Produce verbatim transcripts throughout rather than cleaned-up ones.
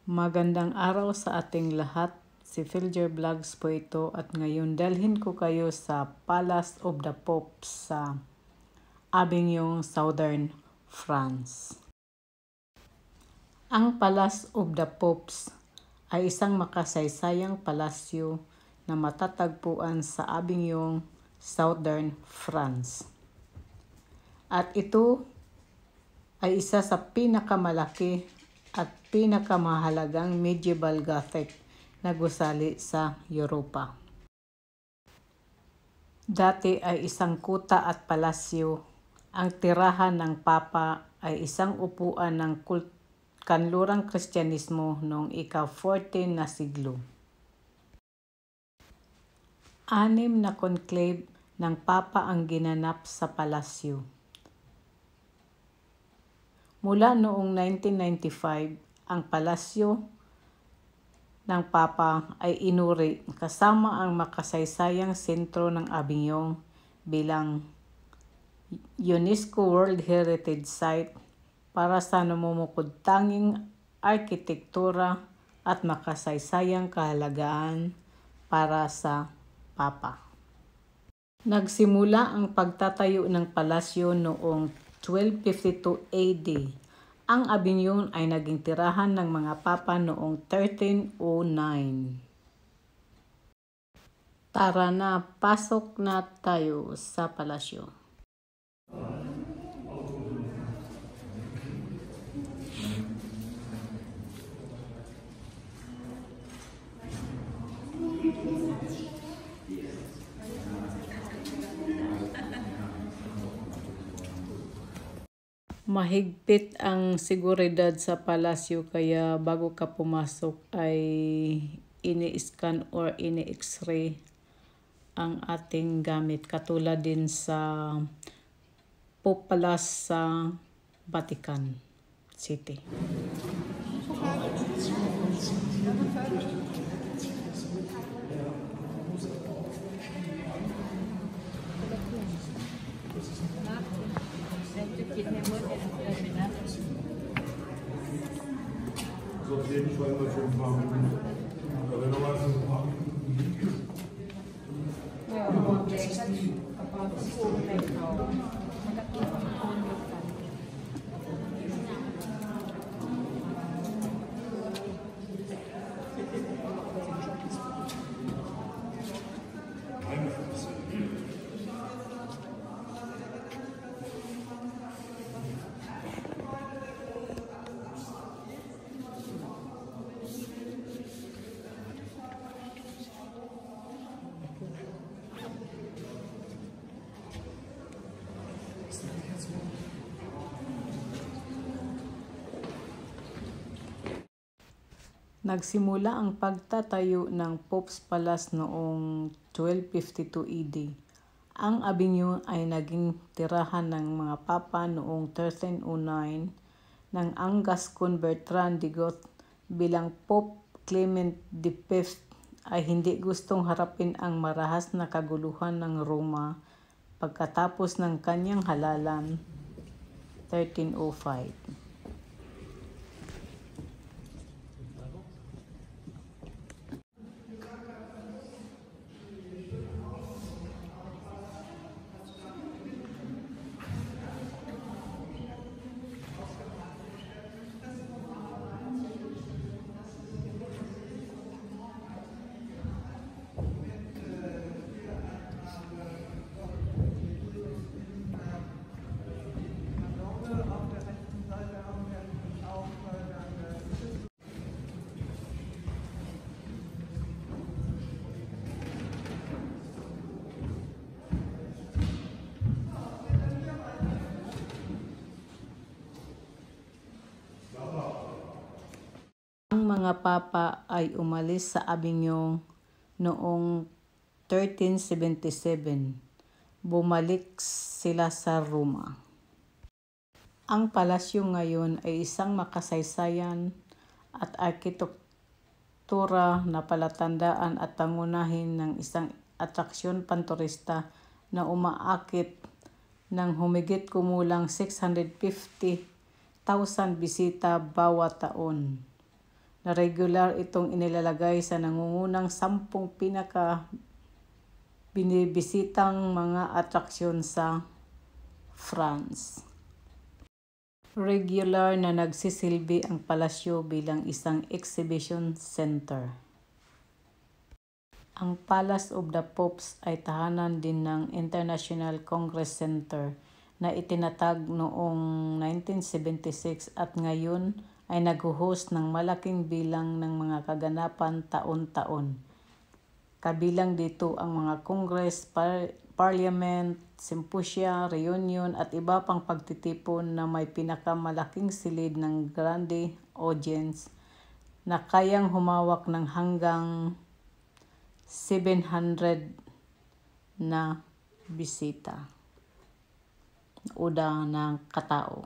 Magandang araw sa ating lahat. Si Filger Vlogs po ito at ngayon dalhin ko kayo sa Palace of the Pope sa Avignon, Southern France. Ang Palace of the Popes ay isang makasaysayang palasyo na matatagpuan sa Avignon, Southern France. At ito ay isa sa pinakamalaki at pinakamahalagang medieval Gothic na gusali sa Europa. Dati ay isang kuta at palasyo. Ang tirahan ng Papa ay isang upuan ng kanlurang Kristyanismo noong ika-fourteen na siglo. Anim na conclave ng Papa ang ginanap sa palasyo. Mula noong nineteen ninety-five, ang palasyo ng Papa ay inuri kasama ang makasaysayang sentro ng Avignon bilang UNESCO World Heritage Site para sa namumukod-tanging arkitektura at makasaysayang kahalagaan para sa Papa. Nagsimula ang pagtatayo ng palasyo noong twelve fifty-two A D. Ang Avignon ay naging tirahan ng mga Papa noong thirteen oh nine. Tara na, pasok na tayo sa palasyo. Mahigpit ang seguridad sa palasyo kaya bago ka pumasok ay ini-scan or ini-x-ray ang ating gamit. Katulad din sa Pope Palace sa Vatican City. Also auf jeden Fall mal für ein paar Minuten. Aber wenn noch mal für ein paar Minuten liegt. Ja, aber das ist nicht. Aber das ist Nagsimula ang pagtatayo ng Pope's Palace noong twelve fifty-two A D. Ang Avignon ay naging tirahan ng mga Papa noong thirteen oh nine ng ang Gascon Bertrand de Got bilang Pope Clement the Fifth ay hindi gustong harapin ang marahas na kaguluhan ng Roma pagkatapos ng kanyang halalan thirteen oh five. Ang mga Papa ay umalis sa Avignon noong thirteen seventy-seven. Bumalik sila sa Roma. Ang palasyo ngayon ay isang makasaysayan at arkitektura na palatandaan at pangunahin ng isang atraksyon panturista na umaakit ng humigit kumulang six hundred fifty thousand bisita bawat taon. na regular itong inilalagay sa nangungunang sampung pinaka binibisitang mga atraksyon sa France. Regular na nagsisilbi ang palasyo bilang isang exhibition center. Ang Palace of the Popes ay tahanan din ng International Congress Center na itinatag noong nineteen seventy-six at ngayon ay nag-host ng malaking bilang ng mga kaganapan taon-taon. Kabilang dito ang mga Congress, par- Parliament, Symposia, Reunion at iba pang pagtitipon na may pinakamalaking silid ng grande audience na kayang humawak ng hanggang seven hundred na bisita o da ng katao.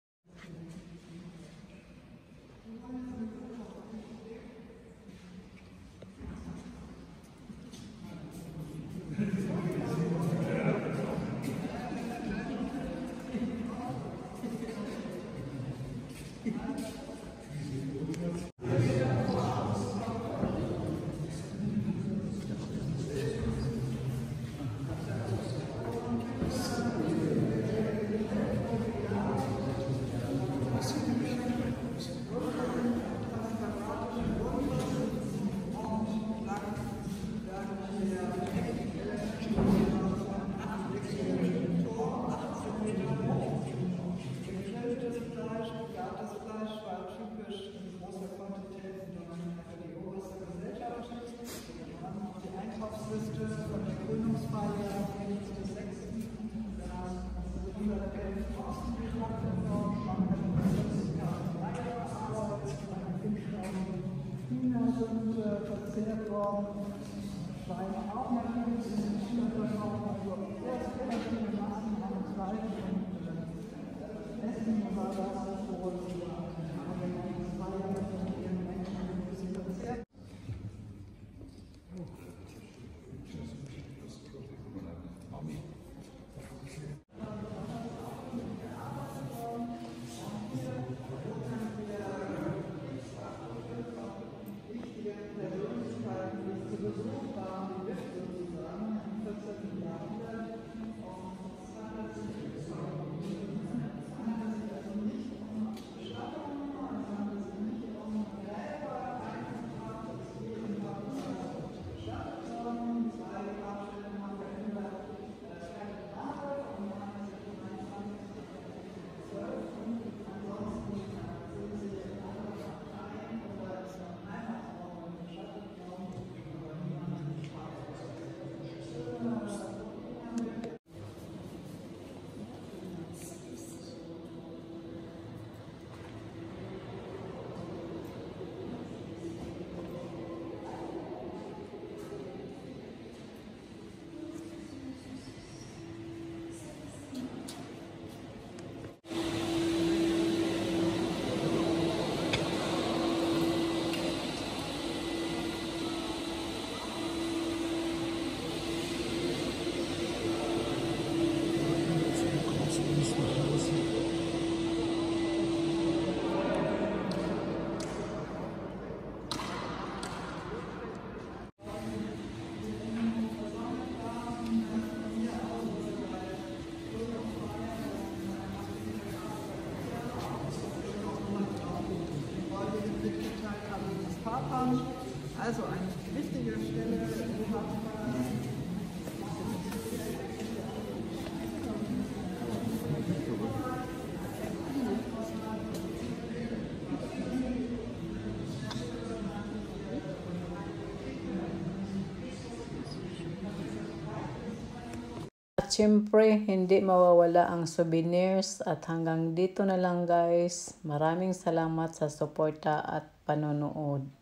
Also eine wichtige Stelle. At syempre, hindi mawawala ang souvenirs at hanggang dito na lang guys. Maraming salamat sa suporta at panonood.